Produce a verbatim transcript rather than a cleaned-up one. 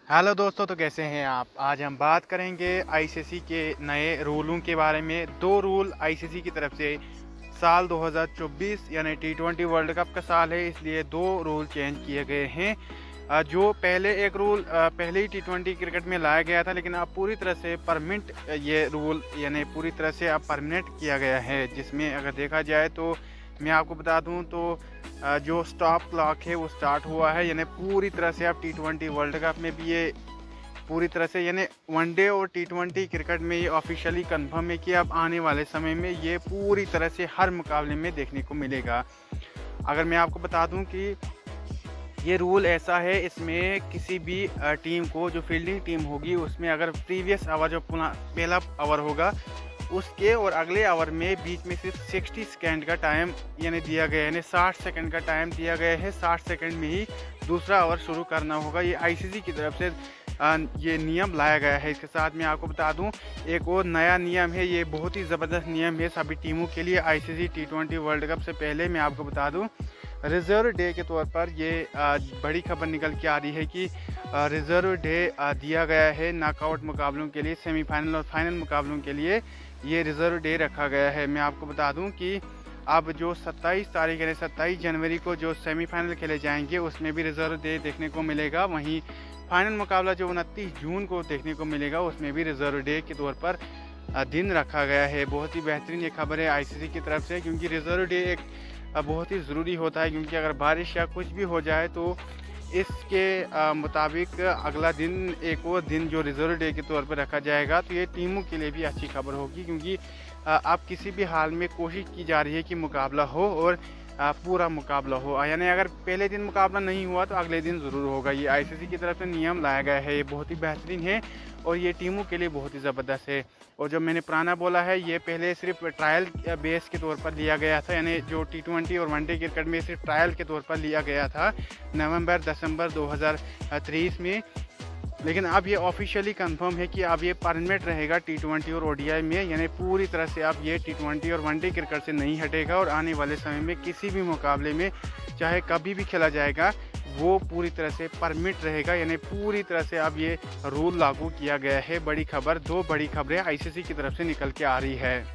Hello दोस्तों, तो कैसे हैं आप। आज हम बात करेंगे आईसीसी के नए रूलों के बारे में। दो रूल आईसीसी की तरफ से साल दो हज़ार चौबीस यानी टी ट्वेंटी वर्ल्ड कप का साल है, इसलिए दो रूल चेंज किए गए हैं। अ, जो पहले एक रूल अ, पहले ही टी ट्वेंटी क्रिकेट में लाया गया था, लेकिन अब पूरी तरह से परमानेंट ये रूल यानी पूरी तरह से अब परमानेंट किया गया है। जिसमें अगर देखा जाए तो मैं आपको बता दूं तो अ, जो स्टॉप क्लॉक है वो स्टार्ट हुआ है, यानी पूरी तरह से अब टी ट्वेंटी वर्ल्ड कप में भी ये पूरी तरह से यानी वनडे और टी ट्वेंटी क्रिकेट में ये ऑफिशियली कंफर्म है कि अब आने वाले समय में ये पूरी तरह से हर मुकाबले में देखने को मिलेगा। अगर मैं आपको बता दूं कि ये रूल ऐसा है, इसमें किसी भी टीम को जो फील्डिंग टीम होगी उसमें अगर प्रीवियस आवर जो पहला आवर होगा उसके और अगले आवर में बीच में सिर्फ साठ सेकंड का टाइम यानी दिया गया है, यानी साठ सेकंड का टाइम दिया गया है। साठ सेकंड में ही दूसरा ओवर शुरू करना होगा। ये आईसीसी की तरफ से ये नियम लाया गया है। इसके साथ मैं आपको बता दूं एक और नया नियम है, ये बहुत ही ज़बरदस्त नियम है सभी टीमों के लिए। ICC T twenty World Cup से पहले मैं आपको बता दूं रिज़र्व डे के तौर पर ये बड़ी खबर निकल के आ रही है कि रिज़र्व डे दिया गया है नॉकआउट मुकाबलों के लिए, सेमीफाइनल और फाइनल मुकाबलों के लिए ये रिज़र्व डे रखा गया है। मैं आपको बता दूं कि अब जो सत्ताईस तारीख यानी सत्ताईस जनवरी को जो सेमीफाइनल खेले जाएंगे उसमें भी रिज़र्व डे देखने को मिलेगा। वहीं फाइनल मुकाबला जो उनतीस जून को देखने को मिलेगा उसमें भी रिज़र्व डे के तौर पर दिन रखा गया है। बहुत ही बेहतरीन ये खबर है आईसीसी की तरफ से, क्योंकि रिज़र्व डे एक बहुत ही ज़रूरी होता है, क्योंकि अगर बारिश या कुछ भी हो जाए तो इसके मुताबिक अगला दिन एक और दिन जो रिज़र्व डे के तौर पर रखा जाएगा, तो ये टीमों के लिए भी अच्छी खबर होगी, क्योंकि अब किसी भी हाल में कोशिश की जा रही है कि मुकाबला हो और पूरा मुकाबला हो। यानी अगर पहले दिन मुकाबला नहीं हुआ तो अगले दिन ज़रूर होगा। ये आईसीसी की तरफ से नियम लाया गया है, ये बहुत ही बेहतरीन है और ये टीमों के लिए बहुत ही ज़बरदस्त है। और जो मैंने पुराना बोला है ये पहले सिर्फ ट्रायल बेस के तौर पर लिया गया था, यानी जो टी ट्वेंटी और वनडे क्रिकेट में सिर्फ ट्रायल के तौर पर लिया गया था नवंबर दिसंबर दो हज़ार तेईस में। लेकिन अब ये ऑफिशियली कंफर्म है कि अब ये परमानेंट रहेगा टी ट्वेंटी और ओडीआई में, यानी पूरी तरह से अब ये टी ट्वेंटी और वनडे क्रिकेट से नहीं हटेगा और आने वाले समय में किसी भी मुकाबले में चाहे कभी भी खेला जाएगा वो पूरी तरह से परमिट रहेगा। यानी पूरी तरह से अब ये रूल लागू किया गया है। बड़ी खबर, दो बड़ी खबरें आईसीसी की तरफ से निकल के आ रही है।